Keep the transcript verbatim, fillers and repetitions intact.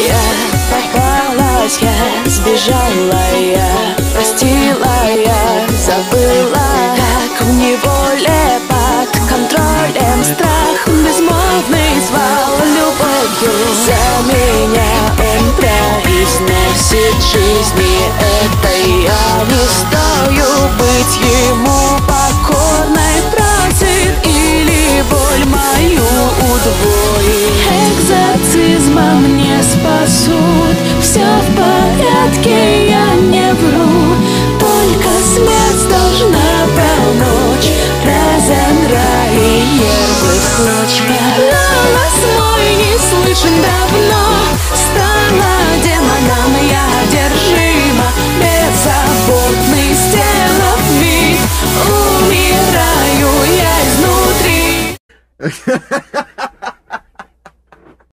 я попалась, я сбежала, я простила, я забыла. Как в неволе под контролем страх безмолвный звал любовью. За меня он произносит жизни этой. Я не стою быть ему покорной, просит или боль мою удвоит. Экзорцизмом не спасут, все в порядке.